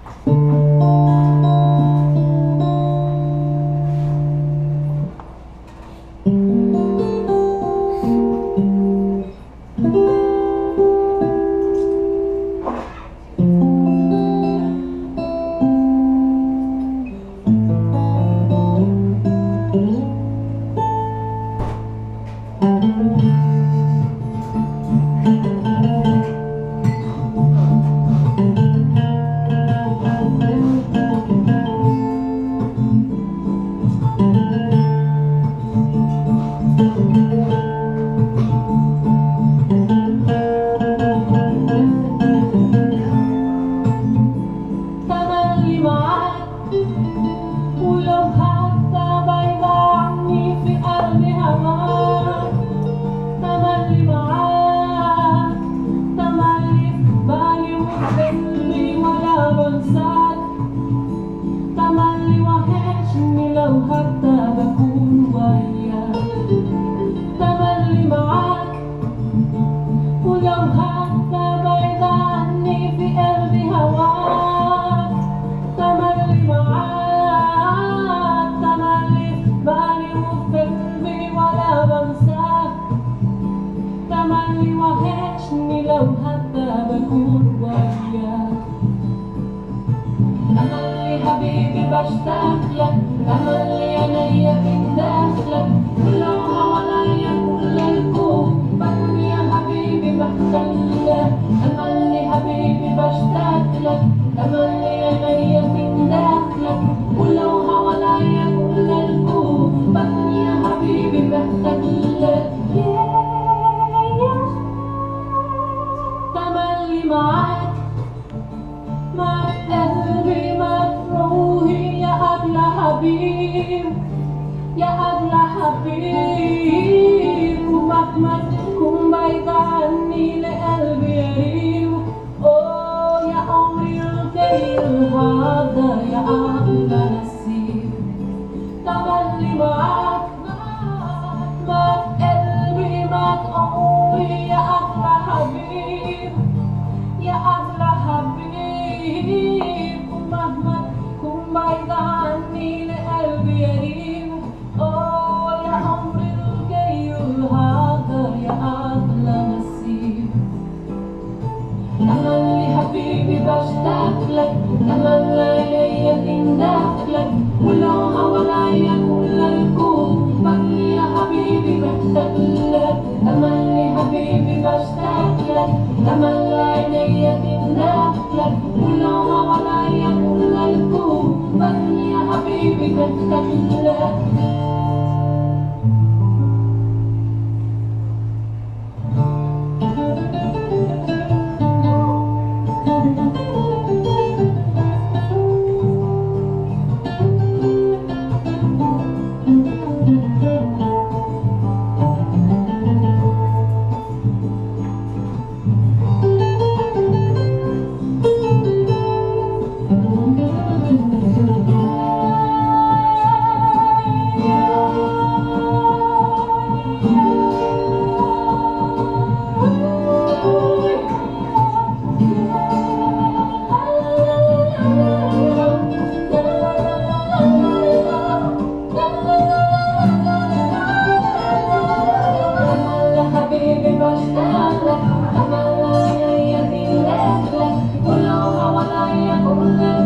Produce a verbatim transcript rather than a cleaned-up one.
بشتاق لك، أملي عينيا بتنداس لك، ولو حواليا كل الكون بكون يا حبيبي بحتاج، أملي حبيبي بشتاق لك، أملي عينيا بتنداس لك، ولو حواليا كل الكون بكون يا حبيبي بحتاج لك. تملي معاك معاك قلبي معاك روحي يا أغلى حبيب يا أغلى حبيب، ومهما تكون بعيد عني لقلبي قريب. أوه يا عمري الخير هذا يا أغلى نصيب، تملي معاك معاك قلبي معاك عمري يا أغلى حبيب يا أغلى حبيب، ومهما تكون بعيد عني لقلبي قريب. أوه يا عمري الجاي هذا يا أغلى نصيب، تملي حبيبي بشتاق لك، تملي عينيا تنداس لك، ولو حواليا كل الكون بكون يا حبيبي محتاج لك. تملي حبيبي بشتاق لك، تملي عينيا تنداس لك، ولو حواليا كل الكون بكون يا حبيبي محتاج لك. Bashtaaq lak,